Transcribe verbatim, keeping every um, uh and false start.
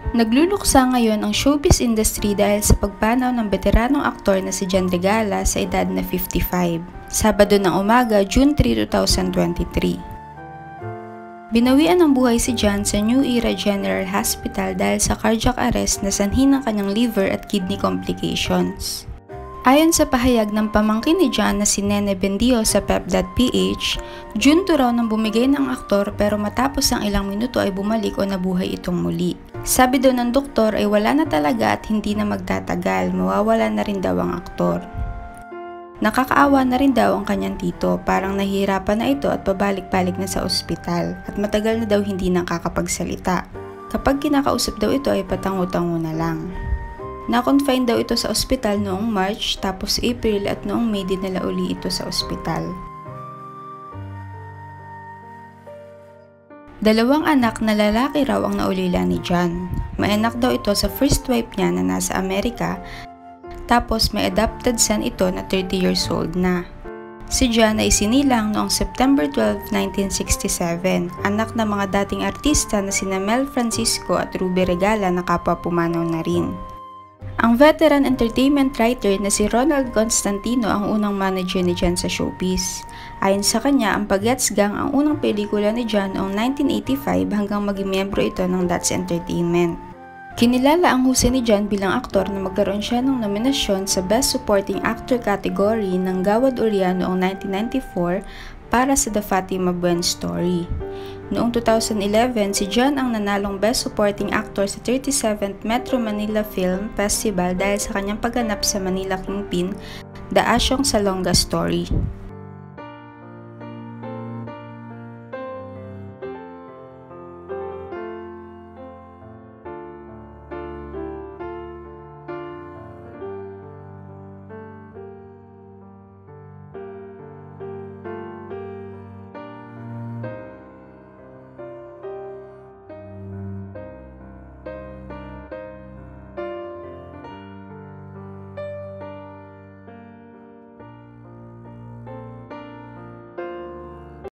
Nagluluksa ngayon ang showbiz industry dahil sa pagpanaw ng veteranong aktor na si John Regala sa edad na fifty-five. Sabado ng umaga, June three, two thousand twenty-three. Binawian ng buhay si John sa New Era General Hospital dahil sa cardiac arrest na sanhi ng kanyang liver at kidney complications. Ayon sa pahayag ng pamangkin ni John na si Nene Bendio sa pep dot p h, June two raw nang bumigay ng aktor pero matapos ang ilang minuto ay bumalik o nabuhay itong muli. Sabi daw ng doktor ay wala na talaga at hindi na magtatagal, mawawala na rin daw ang aktor. Nakakaawa na rin daw ang kanyang tito, parang nahihirapan na ito at pabalik-balik na sa ospital at matagal na daw hindi nakakapagsalita. Kapag kinakausap daw ito ay patango-tango na lang. Na-confine daw ito sa ospital noong March, tapos April at noong May dinala uli ito sa ospital. Dalawang anak na lalaki raw ang naulila ni John. May anak daw ito sa first wife niya na nasa Amerika, tapos may adopted son ito na thirty years old na. Si John ay sinilang noong September twelfth, nineteen sixty-seven, anak ng mga dating artista na sina Mel Francisco at Ruby Regala na kapwa pumanaw na rin. Ang veteran entertainment writer na si Ronald Constantino ang unang manager ni John sa showbiz. Ayon sa kanya, ang Bagets Gang ang unang pelikula ni John noong nineteen eighty-five hanggang maging miyembro ito ng That's Entertainment. Kinilala ang husay ni John bilang aktor na magkaroon siya ng nominasyon sa Best Supporting Actor category ng Gawad Uriah noong nineteen ninety-four para sa The Fatima Buen Story. Noong two thousand eleven, si John ang nanalong Best Supporting Actor sa thirty-seventh Metro Manila Film Festival dahil sa kanyang pagganap sa Manila Kingpin, The Asyong Salonga Story.